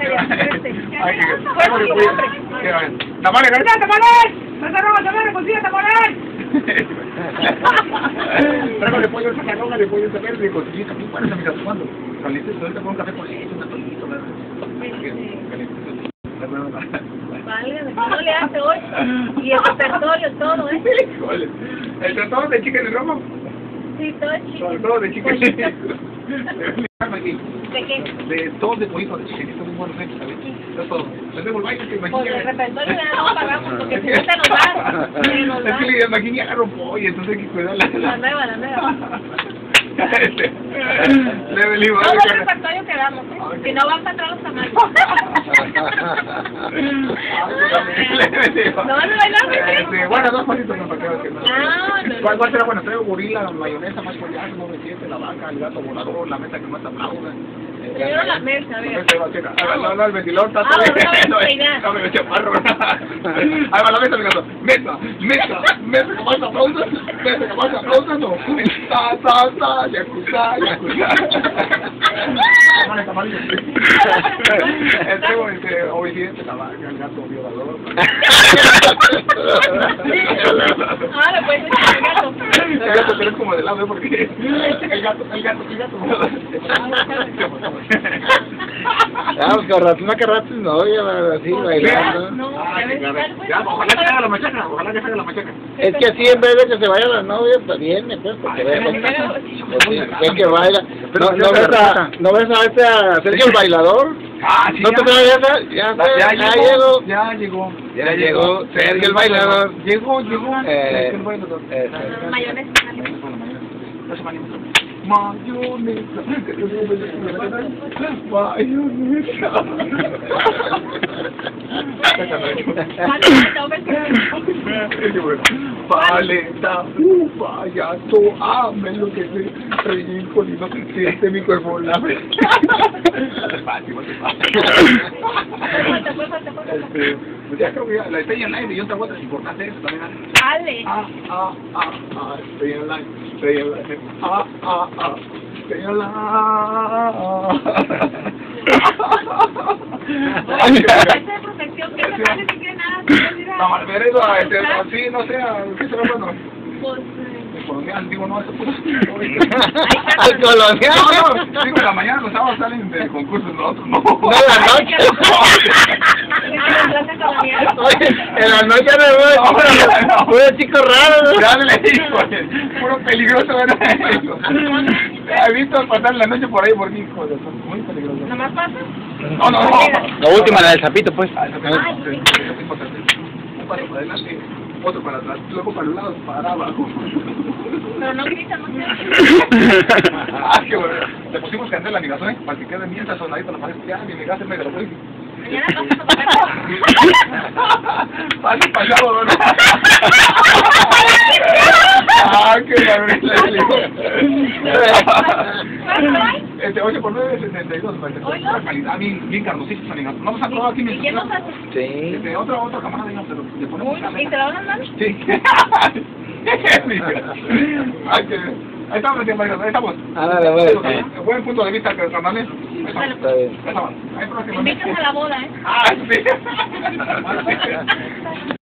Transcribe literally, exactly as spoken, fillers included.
Ay, ¡tamales, García, tamales! ¡Sacaroga, tamales, consigue tamales! Trágale pollo esa caroga de pollo esa verde y cosillita. ¿Tú cuáles amigas cuándo? Calientes, ahorita con un café con leche, un atolito, ¿verdad? Válgame, ¿cómo le hace hoy? Y el repertorio, todo, ¿eh? ¿El tratado de chicken y romo? Sí, todo chicken. Sobre todo de chicken. ¿De qué? De todo de pollito, de chickenito, muy buenos, ¿sabes? Eso es todo. Tenemos el baile que Pues imagínate. el repertorio ya no pagamos, porque si no te nos dan. Se nos Es que dan. le imaginé agarro pollo, entonces hay que cuidarla. La nueva, la nueva. Le digo, Todo el repertorio que damos, ¿eh? Si no van a entrar los tamales. ¿No van a bailar, sí, bueno, dos pasitos no para que no. Ah, no. ¿Cuál, ¿Cuál será bueno? Traigo gorila, mayonesa, más collazo, nueve siete, la vaca, el gato volador, la mesa que más aplauda. Primero la mesa, a ver. No, no, el ventilador está Ah, bueno, no me peinar. No, me metí a parro. Ahí va la mesa, mi gato. Mesa, mesa, mesa que más aplauda, mesa que más aplauda, no. Ta, ta, ta, yakuza, yakuza. El tengo este obediente, la vaca, el gato violador. Ahora pues el gato. El gato, pero es como de lado, ¿eh? Porque el gato, el gato, el gato. Vamos, con rato, una que rato no, ya así bailando. No, Ay, ya ves, ya ves. tal vez. Ya, ojalá que haga la machaca, ojalá que haga la machaca. Es que así en vez de que se vaya la novia, pues viene, pues, porque ve, es que baila. No, no ves a, no ves a este a Sergio el bailador. Ah, sí, ¿No te traes esa? Ya, ya, ya llegó, llegó. ya llegó, Ya llegó Sergio el bailador. Llegó, llegó, Eh, Sergio el bailador. eh, Mayonesa. No se manima. Mayonesa. Mayonesa. Paleta, uh, payaso, ame lo que se ridículo y no siente mi cuerpo la vez. Fácil, Falta, falta, falta, falta. Este, pues ya creo que ya, la estrella en live y otra cosa importante eso también. Dale. Ah, ah, ah, ah, estrella en live, estrella en live, ah, ah, ah, estrella en live. Esa es protección, que no sale ni que nada. No, Malveredo, este, así, no sé, ¿qué será bueno? Pues, El colonial, digo, no, eso puro. Al colonial. No, no, digo, en la mañana los sábados salen de concursos, nosotros no. No, la noche. Oye, en la noche no veo puro chico raro. Ya le digo, puro peligroso, ¿verdad? He visto pasar la noche por ahí por mi hijo, son muy peligrosos. ¿Nomás pasa? No, no, no. La última, la del sapito, pues. Ah, eso es importante. Un paso para adelante, otro para atrás, luego para un lado, para abajo. Pero no gritan, no sé. Ah, qué bueno. Le pusimos candela a mi gaso, ¿eh? Para que quede bien sazonadito la pared. Ya, mi gaso me lo fue. Mañana vamos a comer. Pase pasado, ¿no? Ah, qué la Este ocho por nueve, sesenta y dos. Una calidad bien, bien carnosísima, mi gato. Vamos a probar aquí ¿Y mientras. quién nos hace? Sí. Este, otra, otra camarada, digamos, pero le ponemos Uy, candela. ¿y te la van a mandar? Sí. Ay, que... Ahí estamos, ahí estamos. Ándale, bueno. Buen punto de vista, Fernández. Ahí estamos. Está bien. Ahí estamos. Ahí próximamente. Invitas a la boda, ¿eh? Ah, sí.